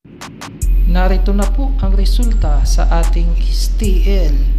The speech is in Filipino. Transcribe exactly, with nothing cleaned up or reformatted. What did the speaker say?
Narito na po ang resulta sa ating S T L.